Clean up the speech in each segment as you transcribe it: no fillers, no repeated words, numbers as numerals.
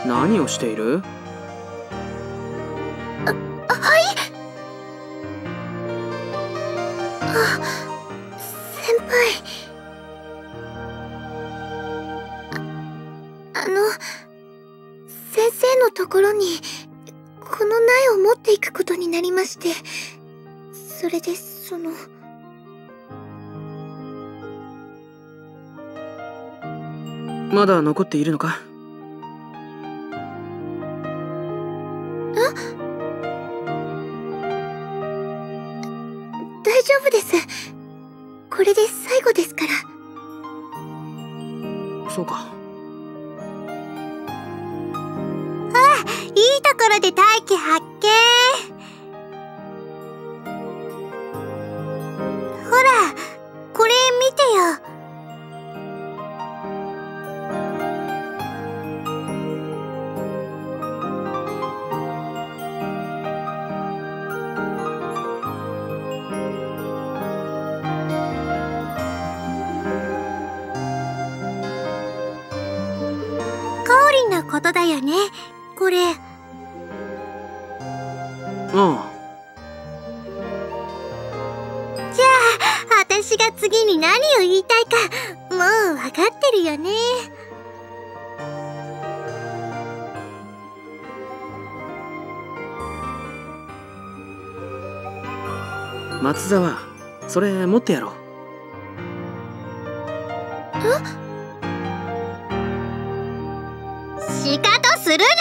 何をしている？ はい。先輩。先生のところにこの苗を持っていくことになりまして、それでまだ残っているのか？ 大丈夫です。これで最後ですから。 そうか。 いいところで大気発見。ほら、これ見てよ。カオリンのことだよね、これ。 ああ。 じゃあ、私が次に何を言いたいか、もう分かってるよね。 松沢、それ持ってやろう。 シカトするな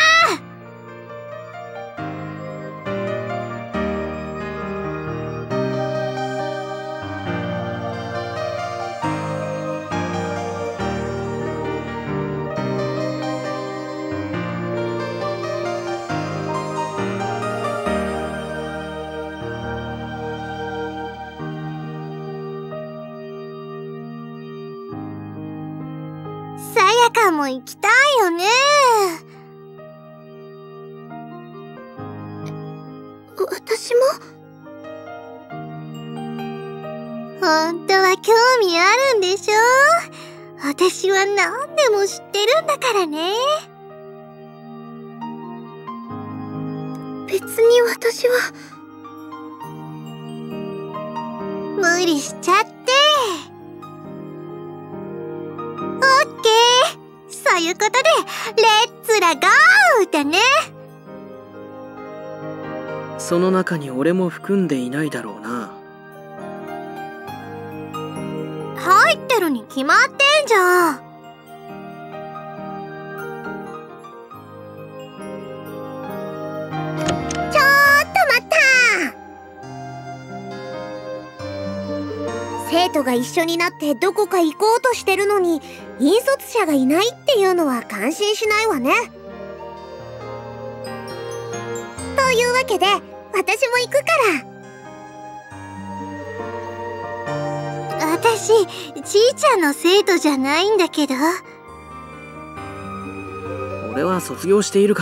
さやかも行きたいよね。私も？本当は興味あるんでしょ？私は何でも知ってるんだからね。別に私は無理しちゃって。オッケー、そういうことでレッツラゴーだね。 その中に俺も含んでいないだろうな。 入ってるに決まってんじゃん。ちょっと待った。生徒が一緒になってどこか行こうとしてるのに引率者がいないっていうのは感心しないわね。というわけで私も行くから。私、ちいちゃんの生徒じゃないんだけど。 俺は卒業しているから。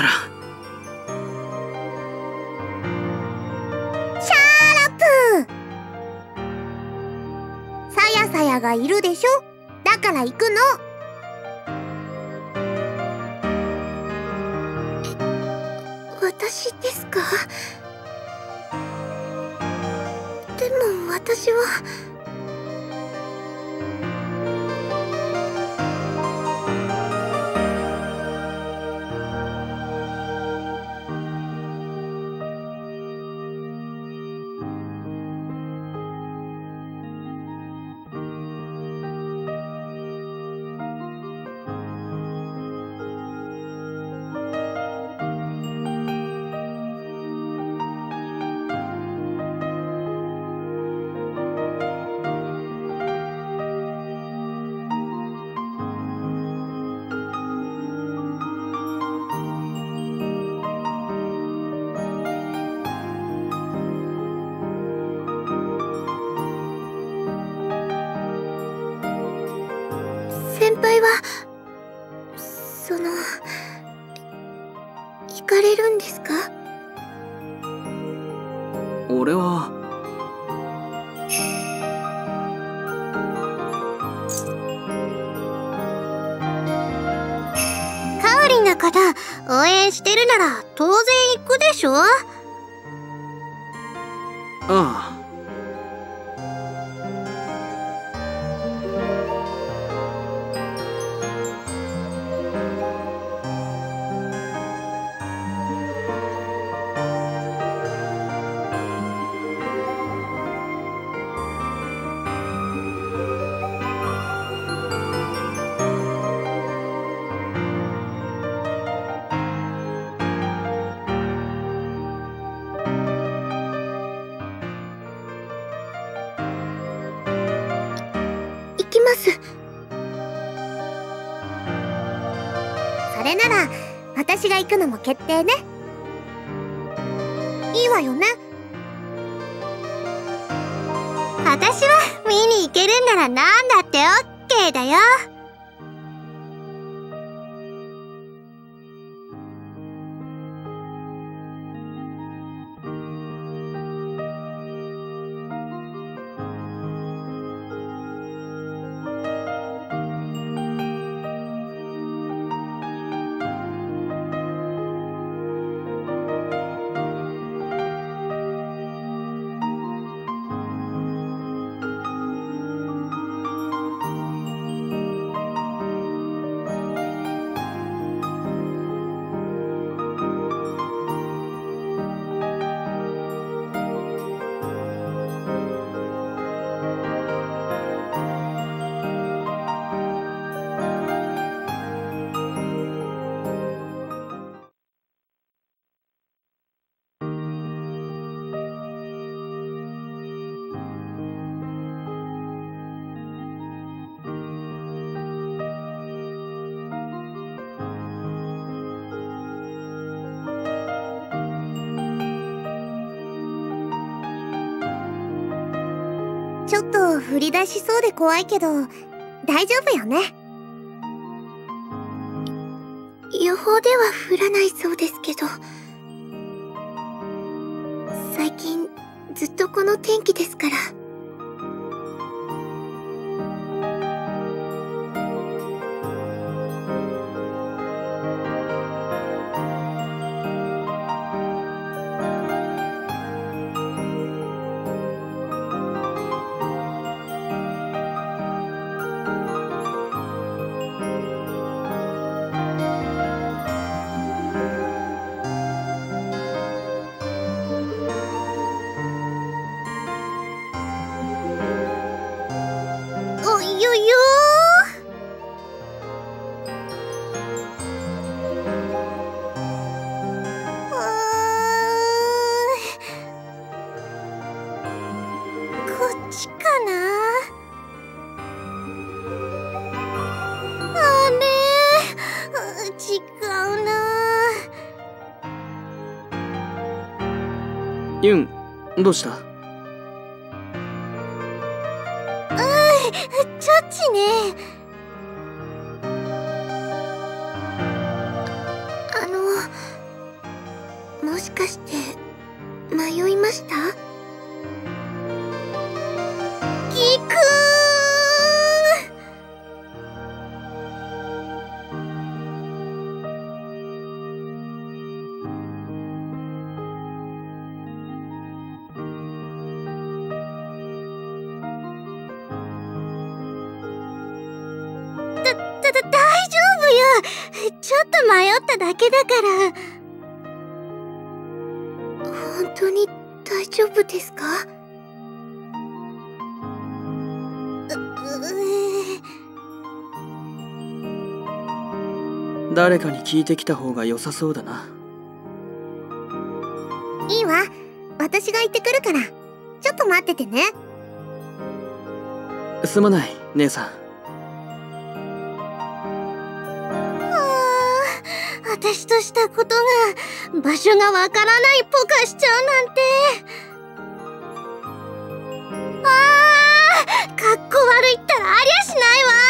シャーラップ。さやさやがいるでしょ。だから行くの。私ですか？でも私は。先輩は行かれるんですか？ 俺はカオリンのだから応援してるなら当然行くでしょ。 ああ。 行きます。それなら私が行くのも決定ね。いいわよね。私は見に行けるんならなんだって OK だよ。ちょっと降り出しそうで怖いけど大丈夫よね。予報では降らないそうですけど、最近ずっとこの天気ですから。およよこっちかな。あれ違うな。 ユン、どうした？ チャッチね。もしかして迷いました？ギク大丈夫よ。ちょっと迷っただけだから。本当に大丈夫ですか？ 誰かに聞いてきた方が良さそうだな。 いいわ。私が行ってくるから。ちょっと待っててね。 すまない、姉さん。 私としたことが場所がわからないポカしちゃうなんて。かっこ悪いったらありゃし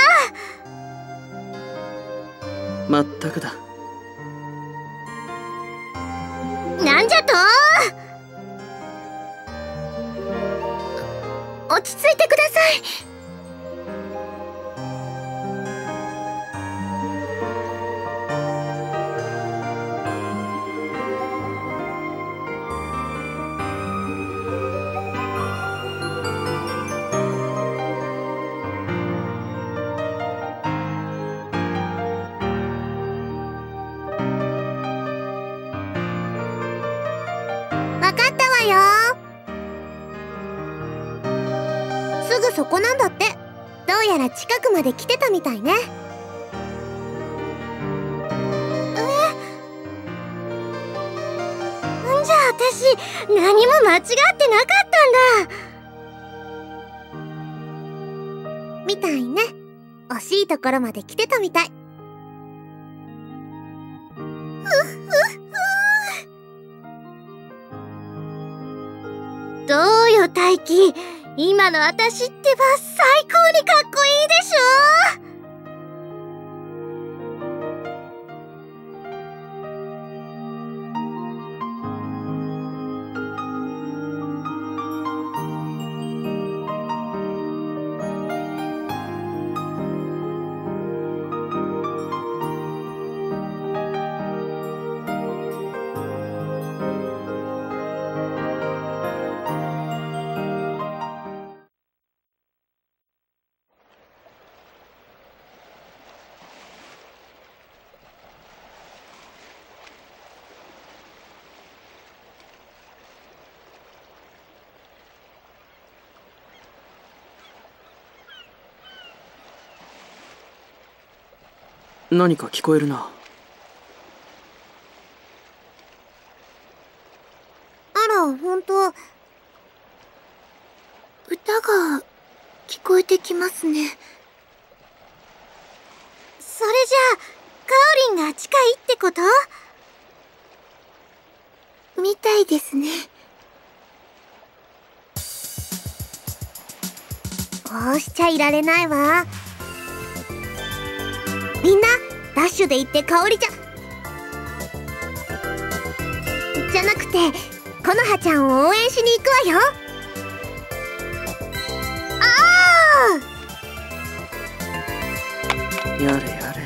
ないわ。 まったくだ。 なんじゃと？落ち着いてください。 そこなんだって。どうやら近くまで来てたみたいね。じゃあ私何も間違ってなかったんだみたいね。惜しいところまで来てたみたい。どうよ大輝、今の私ってば最高にかっこいいでしょ。 何か聞こえるな。 あら、ほんと。歌が聞こえてきますね。それじゃあ、かおりんが近いってこと？みたいですね。こうしちゃいられないわ。みんなダッシュで行ってかおりちゃんじゃなくてこのはちゃんを応援しに行くわよ。ああ、 やれやれ。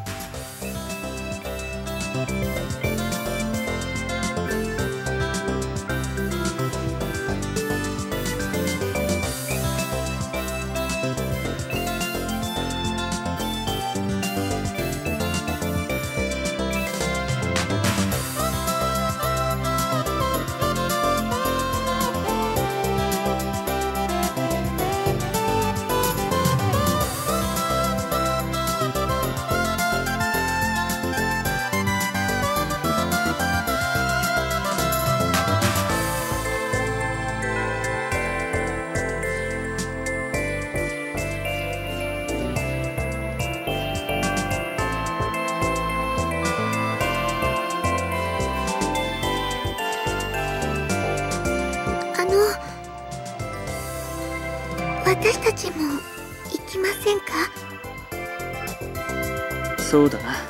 私たちも行きませんか？ そうだな。 はい。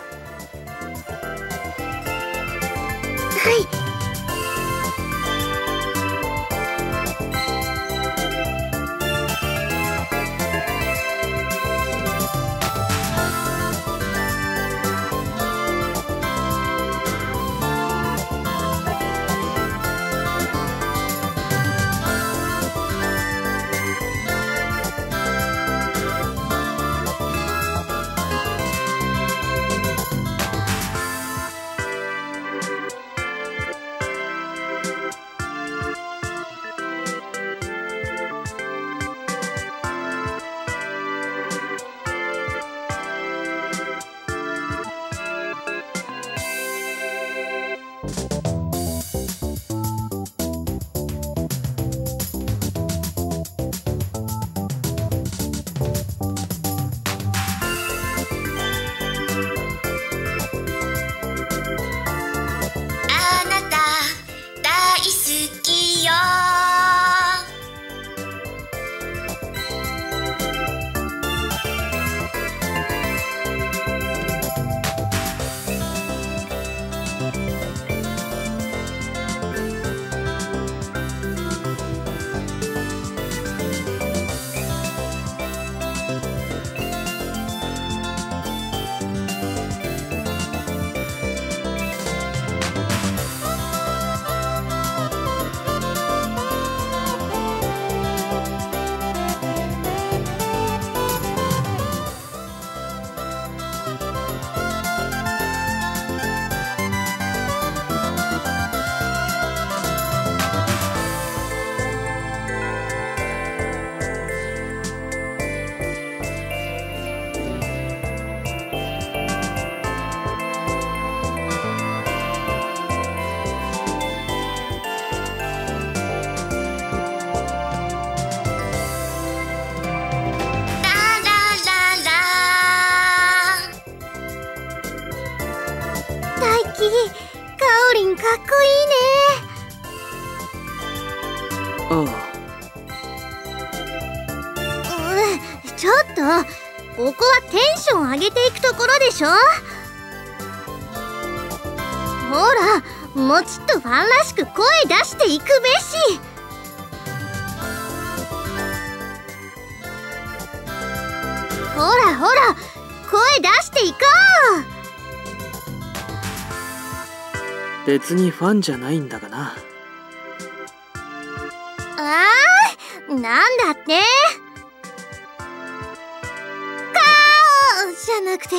かおりんかっこいいね。 ああ。 ちょっと、ここはテンション上げていくところでしょ。ほら、もうちっとファンらしく声出していくべし。ほらほら、声出していこう。別にファンじゃないんだがな。 なんだって。じゃなくて、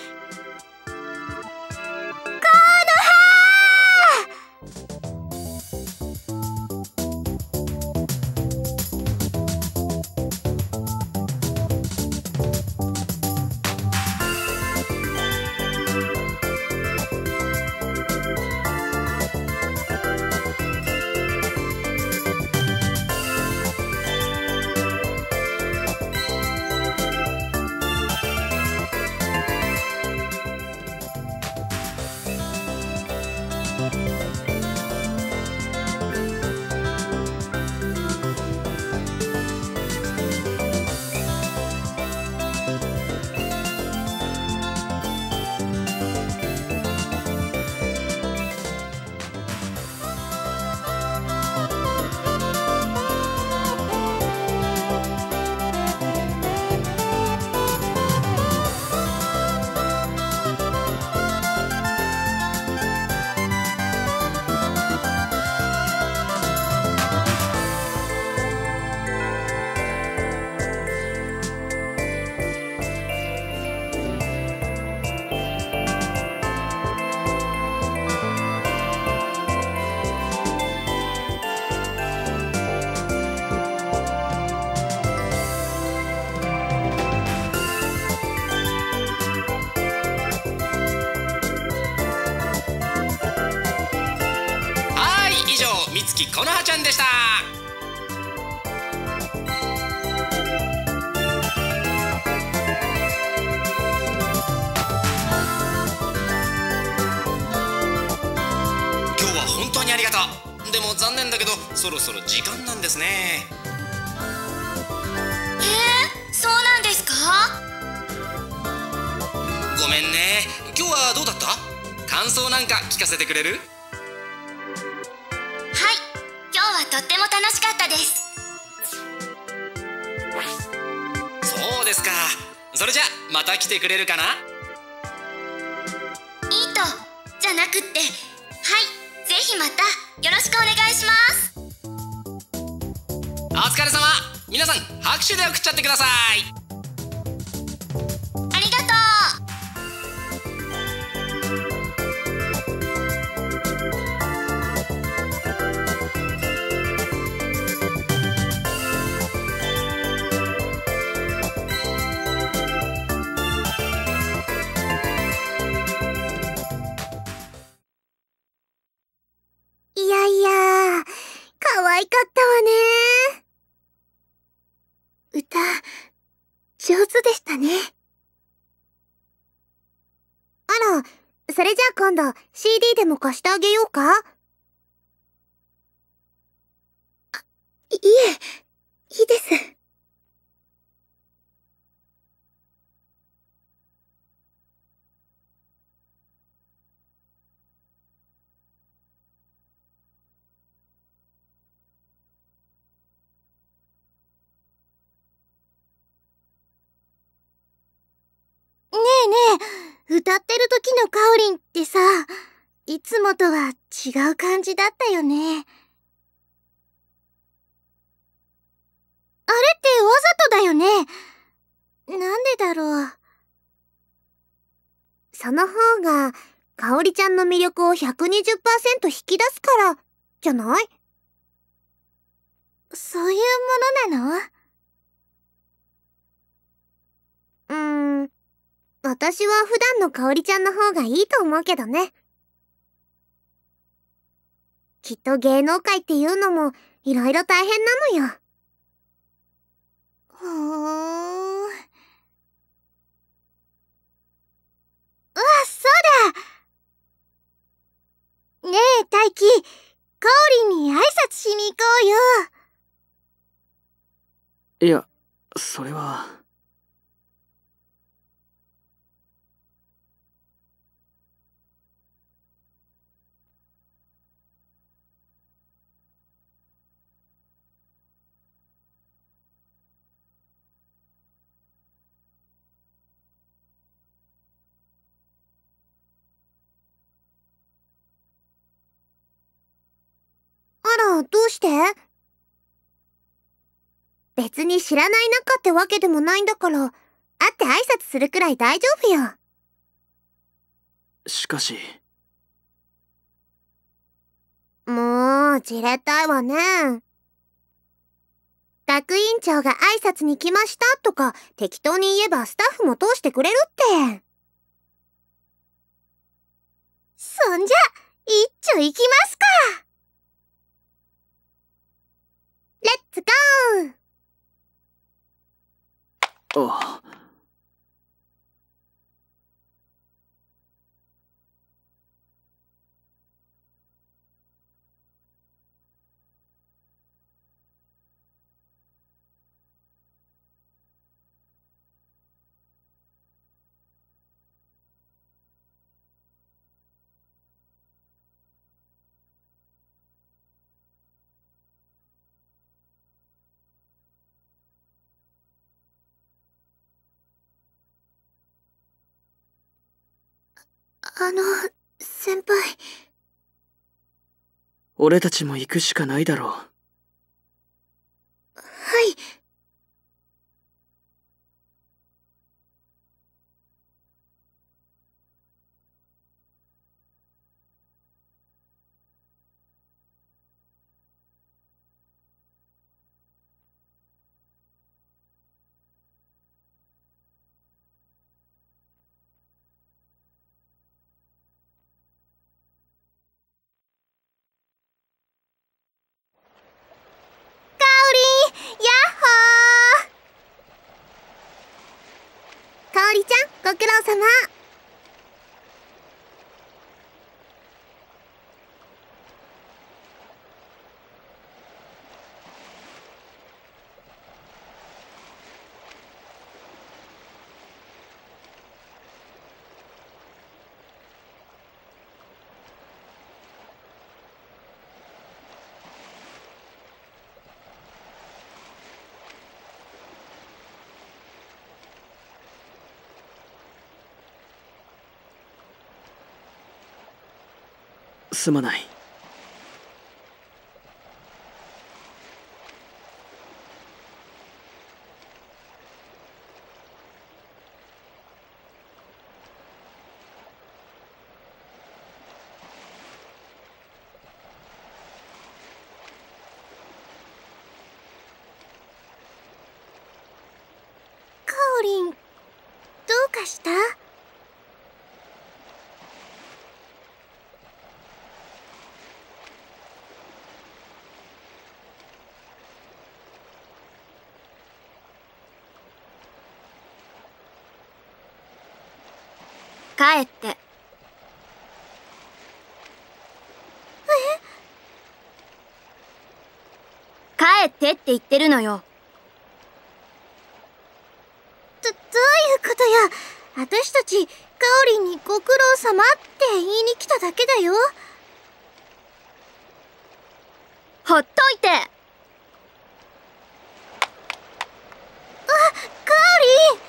みつきこのはちゃんでした。今日は本当にありがとう。でも残念だけどそろそろ時間なんですね。 そうなんですか？ ごめんね。今日はどうだった？感想なんか聞かせてくれる？ 今日はとっても楽しかったです。 そうですか。それじゃまた来てくれるかな？ いいとじゃなくって、はい、ぜひまたよろしくお願いします。 お疲れ様。皆さん拍手で送っちゃってください。 ありがとう。 可愛かったわね。歌、上手でしたね。あら、それじゃあ今度 CD でも貸してあげようか？いえ、いいです。ねえねえ、歌ってる時のかおりんってさ、いつもとは違う感じだったよね。あれってわざとだよね。なんでだろう。その方が、かおりちゃんの魅力を 120% 引き出すから、じゃない？そういうものなの？私は普段のかおりちゃんの方がいいと思うけどね。きっと芸能界っていうのもいろいろ大変なのよ。そうだ！ に行こうよ。 いや、それは。 あら、どうして？別に知らない仲ってわけでもないんだから、会って挨拶するくらい大丈夫よ。 しかし。 もう、じれったいわね。学院長が挨拶に来ましたとか適当に言えばスタッフも通してくれるって。そんじゃ、一丁行きますか。レッツゴー。 ああ。 先輩。 俺たちも行くしかないだろう。 はい。かおりちゃん、ご苦労様。 すまない。 かおりん、どうかした？ 帰って。帰ってって言ってるのよ。 どういうことや。私たち、かおりんにご苦労様って言いに来ただけだよ。 ほっといて。 かおりん。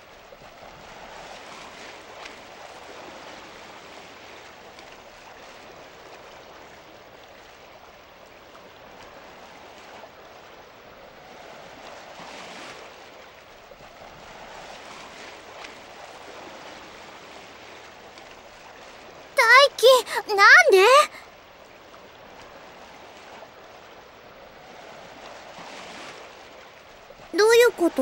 大輝、なんで？どういうこと？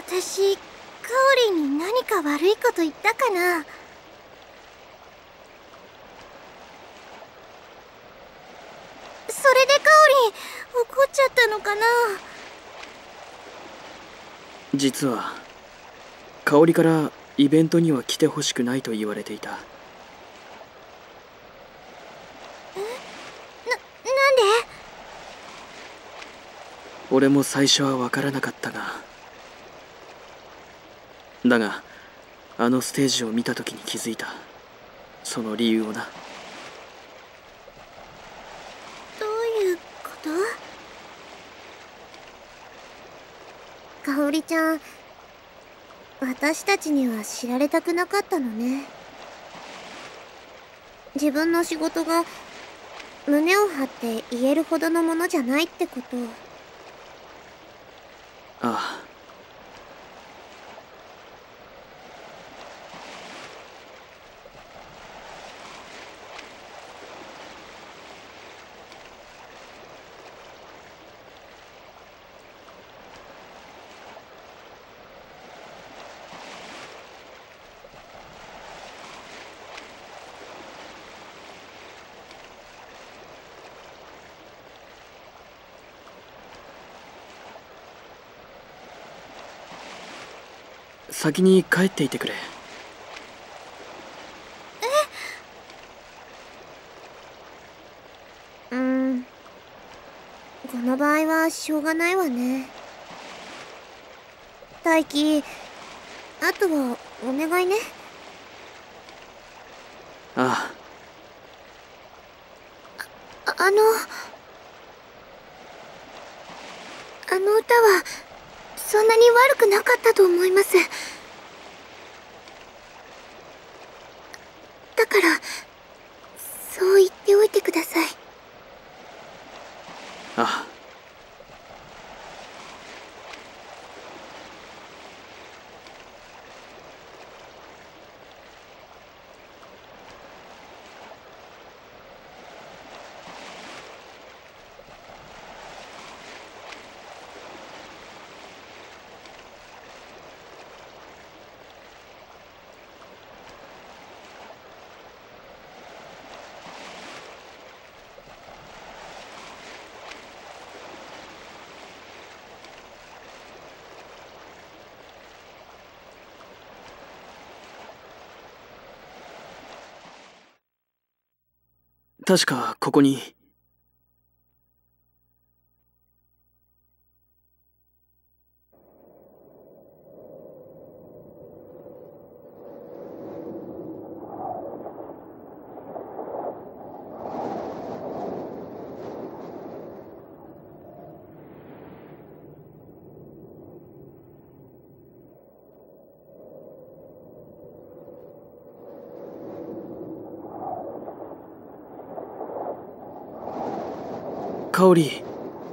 私、カオリンに何か悪いこと言ったかな？それでカオリン怒っちゃったのかな？ 実は香織からイベントには来てほしくないと言われていた。 なんで？ 俺も最初は分からなかったが、だがあのステージを見た時に気づいた。その理由をな。 どういうこと？かおりちゃん、私たちには知られたくなかったのね。自分の仕事が胸を張って言えるほどのものじゃないってことを。 ああ。先に帰っていてくれ。 この場合はしょうがないわね。大輝、あとはお願いね。 ああの歌はそんなに悪くなかったと思います。だからそう言っておいてください。 あ。ああ。確かここに。香織。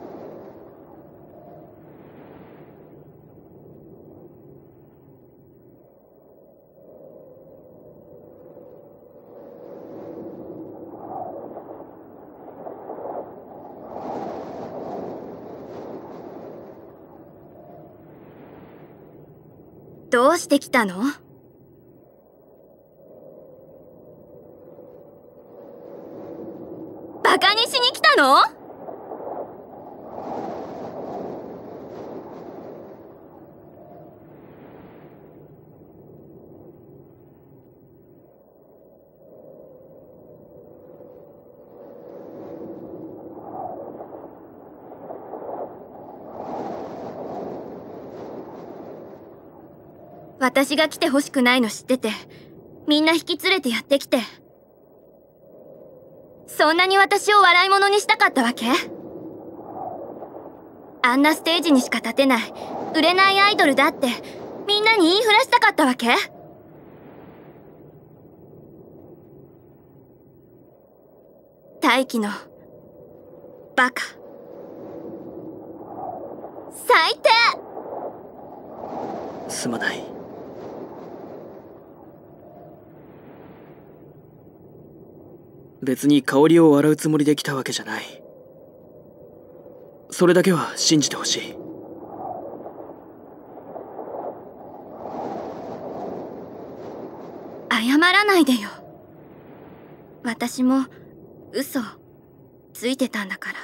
どうして来たの？バカにしに来たの？私が来てほしくないの知ってて、みんな引き連れてやってきて。そんなに私を笑い物にしたかったわけ？あんなステージにしか立てない、売れないアイドルだって、みんなに言いふらしたかったわけ？大輝のバカ。最低！ すまない。別に香りを笑うつもりで来たわけじゃない。それだけは信じてほしい。 怖がらないでよ。私も嘘ついてたんだから。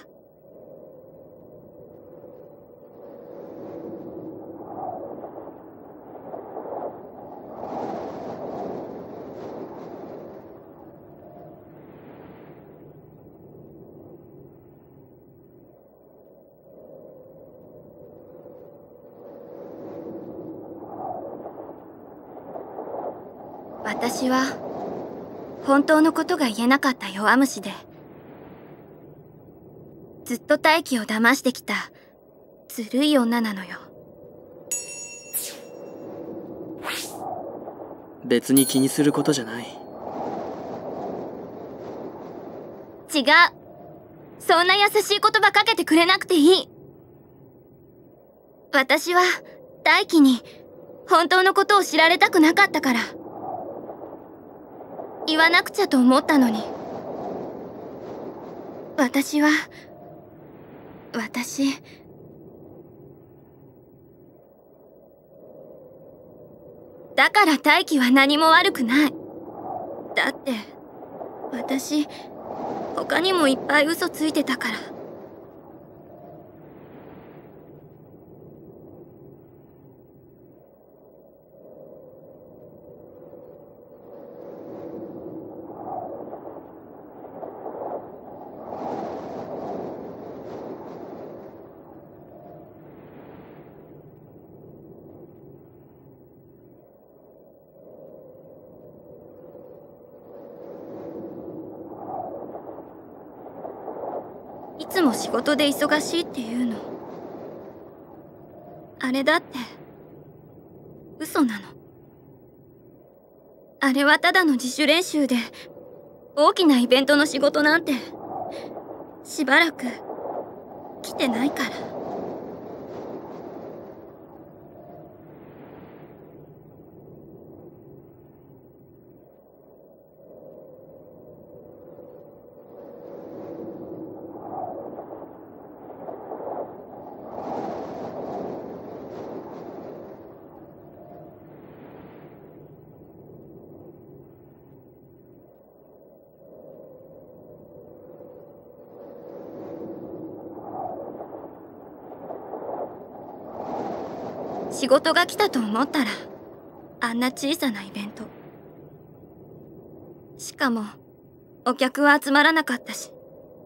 私は本当のことが言えなかった弱虫で、ずっと大輝を騙してきたずるい女なのよ。 別に気にすることじゃない。 違う。そんな優しい言葉かけてくれなくていい。私は大輝に本当のことを知られたくなかったから。言わなくちゃと思ったのに。私だから大輝は何も悪くない。だって私他にもいっぱい嘘ついてたから。いつも仕事で忙しいっていうの、あれだって嘘なの。あれはただの自主練習で、大きなイベントの仕事なんてしばらく来てないから。仕事が来たと思ったらあんな小さなイベント。しかもお客は集まらなかったし、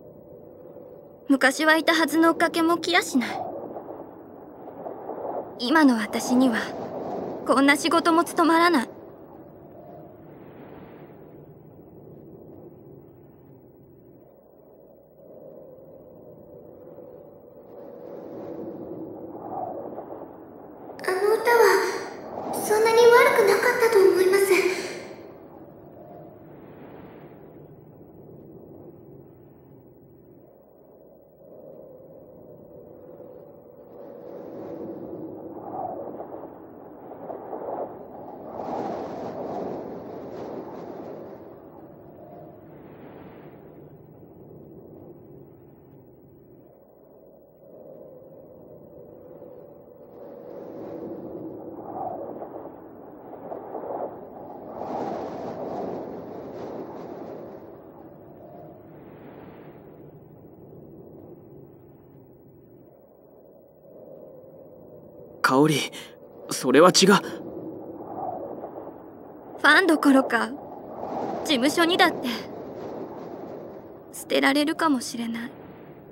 昔はいたはずの追っかけも来やしない。今の私にはこんな仕事も務まらない。 そんなに悪くなかったと思います。 香織、それは違う。 ファンどころか事務所にだって捨てられるかもしれない。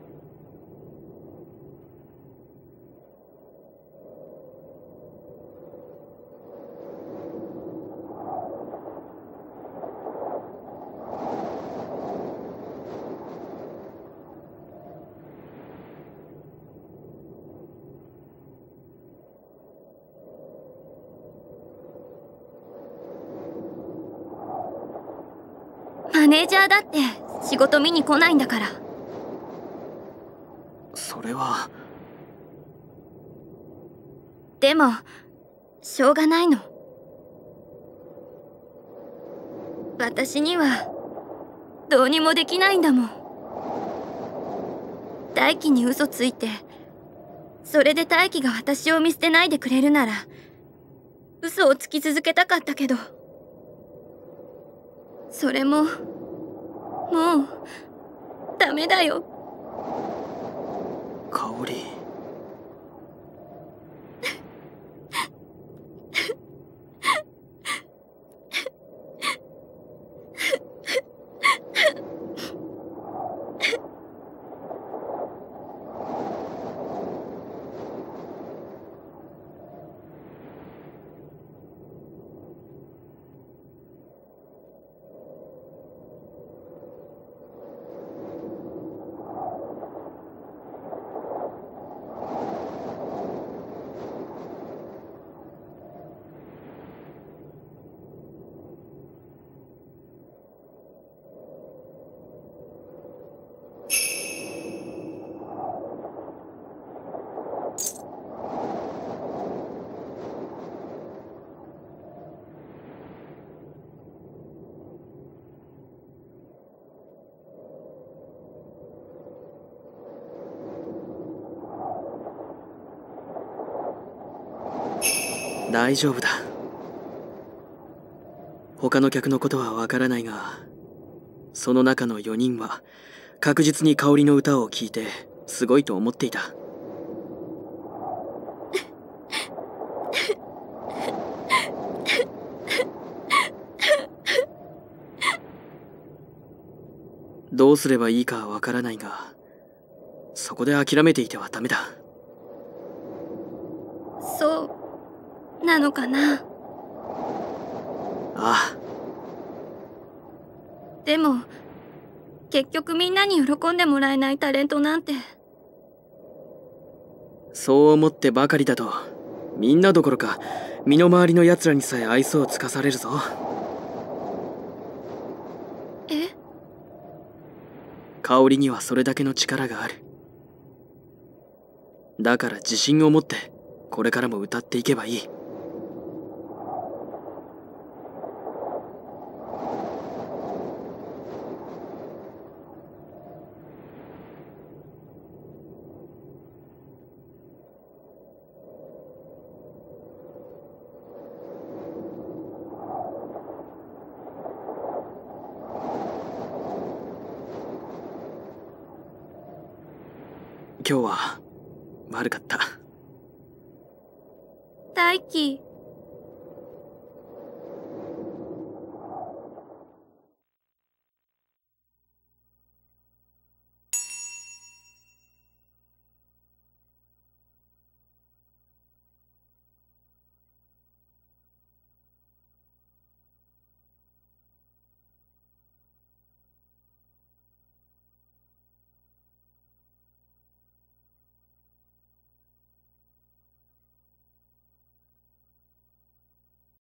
マネージャーだって仕事見に来ないんだから。 それは。 でもしょうがないの。私にはどうにもできないんだもん。大輝に嘘ついて、それで大輝が私を見捨てないでくれるなら嘘をつき続けたかったけど、 それももうダメだよ。 香り。大丈夫だ。他の客のことはわからないが、その中の4人は確実に香りの歌を聴いてすごいと思っていた。どうすればいいかわからないが、そこで諦めていてはダメだ。 そうなのかな。 ああ。 でも結局みんなに喜んでもらえないタレントなんて。 そう思ってばかりだと、みんなどころか身の回りの奴らにさえ愛想をつかされるぞ。 え？ 香りにはそれだけの力がある。だから自信を持ってこれからも歌っていけばいい。今日は悪かった。 大輝。